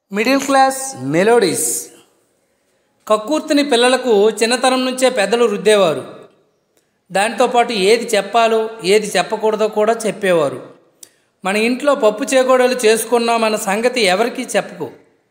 Middle class melodies. కక్కుర్తిని పిల్లలకు చిన్నతనం నుంచే పెద్దలు రుద్దేవారు. దాంతోపాటు ఏది చెప్పాలో ఏది చెప్పకూడదో కూడా చెప్పేవారు. మన ఇంట్లో పప్పు చేకోడలు చేసుకున్నామన్న సంగతి ఎవరికీ చెప్పకు.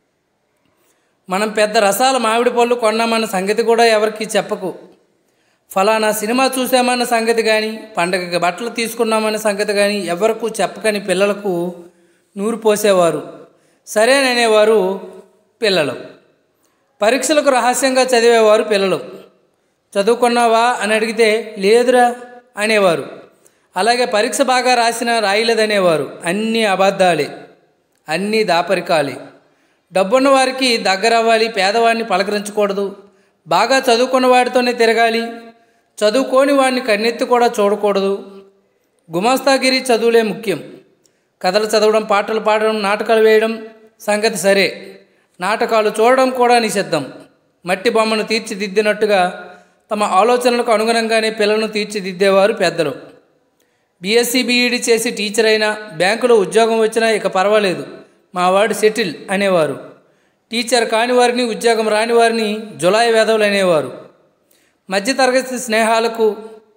మనం పెద్ద రసాల మామిడి పళ్ళు కొన్నామన్న సంగతి కూడా ఎవరికీ చెప్పకు. ఫలానా సినిమా చూసామన్న సంగతి కానీ, పండగకి బట్టలు తీసుకున్నామన్న సంగతి కానీ ఎవరికూ చెప్పకని పిల్లలకు నూరు పోసేవారు. సరేననేవారు పిల్లలు. పరీక్షలకు రహస్యంగా చదివేవారు పిల్లలు. చదువుకున్నావా అని అడిగితే లేదురా అనేవారు. అలాగే పరీక్ష బాగా రాయలేదనేవారు. అన్నీ అబద్ధాలే, అన్నీ దాపరికాలే. డబ్బున్న వారికి దగ్గరవ్వాలి, పేదవాడిని పలకరించకూడదు. బాగా చదువుకున్న వాడితోనే తిరగాలి, చదువుకోని వాడిని కన్నెత్తి కూడా చూడకూడదు. గుమాస్తాగిరి చదువులే ముఖ్యం. కథలు చదవడం, పాటలు పాడడం, నాటకాలు వేయడం సంగతి సరే, నాటకాలు చూడడం కూడా నిషిద్ధం. మట్టి బొమ్మను తీర్చిదిద్దినట్టుగా తమ ఆలోచనలకు అనుగుణంగానే పిల్లలను తీర్చిదిద్దేవారు పెద్దలు. బీఎస్సీ బీఈడీ చేసి టీచర్ అయినా, బ్యాంకులో ఉద్యోగం వచ్చినా ఇక పర్వాలేదు, మా వాడు సెటిల్ అనేవారు. టీచర్ కాని వారిని, ఉద్యోగం రాని వారిని జులాయి వేధవులు అనేవారు. మధ్యతరగతి స్నేహాలకు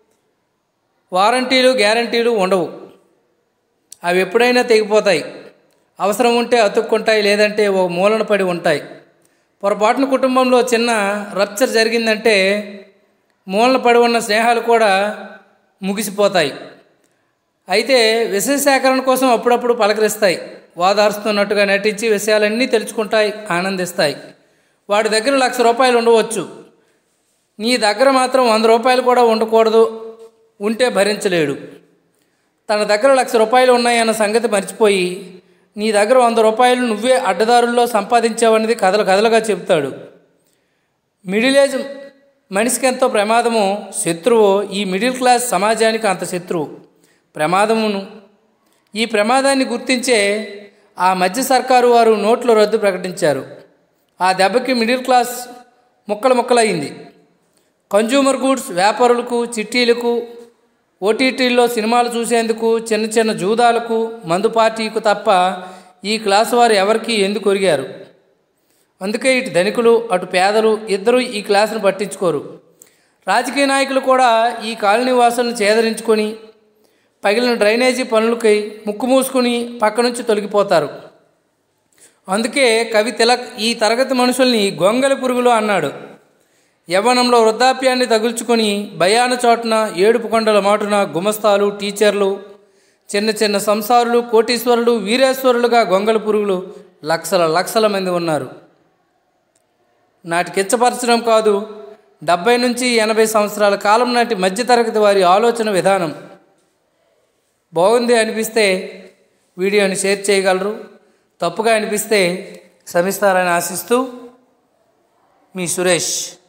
వారంటీలు గ్యారంటీలు ఉండవు. అవి ఎప్పుడైనా తెగిపోతాయి. అవసరం ఉంటే అతుక్కుంటాయి, లేదంటే ఓ మూలన పడి ఉంటాయి. పొరపాటున కుటుంబంలో చిన్న రప్చర్ జరిగిందంటే మూలన పడి ఉన్న స్నేహాలు కూడా ముగిసిపోతాయి. అయితే విషయ సేకరణ కోసం అప్పుడప్పుడు పలకరిస్తాయి. ఓదార్స్తున్నట్టుగా నటించి విషయాలన్నీ తెలుసుకుంటాయి, ఆనందిస్తాయి. వాడి దగ్గర ₹1,00,000 ఉండవచ్చు, నీ దగ్గర మాత్రం ₹100 కూడా ఉండకూడదు. ఉంటే భరించలేడు. తన దగ్గర ₹1,00,000 ఉన్నాయన్న సంగతి మర్చిపోయి నీ దగ్గర ₹100 నువ్వే అడ్డదారుల్లో సంపాదించావన్నది కథలుగా చెబుతాడు. మిడిల్ ఏజ్ మనిషికి ఎంతో ప్రమాదమో శత్రువో ఈ మిడిల్ క్లాస్ సమాజానికి అంత శత్రువు ప్రమాదమును. ఈ ప్రమాదాన్ని గుర్తించే ఆ మధ్య సర్కారు వారు నోట్ల రద్దు ప్రకటించారు. ఆ దెబ్బకి మిడిల్ క్లాస్ ముక్కలయింది. కన్జ్యూమర్ గూడ్స్ వ్యాపారులకు, చిట్టీలకు, ఓటీటీల్లో సినిమాలు చూసేందుకు, చిన్న చిన్న జూదాలకు, మందు పార్టీకు తప్ప ఈ క్లాసు వారు ఎవరికీ ఎందుకు ఒరిగారు. అందుకే ఇటు ధనికులు అటు పేదలు ఇద్దరూ ఈ క్లాసును పట్టించుకోరు. రాజకీయ నాయకులు కూడా ఈ కాలనీ వాసులను చేదరించుకొని పగిలిన డ్రైనేజీ పనులకై ముక్కు మూసుకుని పక్క నుంచి తొలగిపోతారు. అందుకే కవి తిలక్ ఈ తరగతి మనుషుల్ని గొంగలి పురుగులు అన్నాడు. యవ్వనంలో వృద్ధాప్యాన్ని తగుల్చుకొని భయాన చోటున, ఏడుపు కొండల మాటున గుమస్తాలు, టీచర్లు, చిన్న చిన్న సంసారులు, కోటీశ్వరులు, వీరేశ్వరులుగా గొంగలి పురుగులు లక్షల మంది ఉన్నారు. నాటి కిచ్చపరచడం కాదు, 70 నుంచి 80 సంవత్సరాల కాలం నాటి మధ్యతరగతి వారి ఆలోచన విధానం. బాగుంది అనిపిస్తే వీడియోని షేర్ చేయగలరు. తప్పుగా అనిపిస్తే క్షమిస్తారని ఆశిస్తూ మీ సురేష్.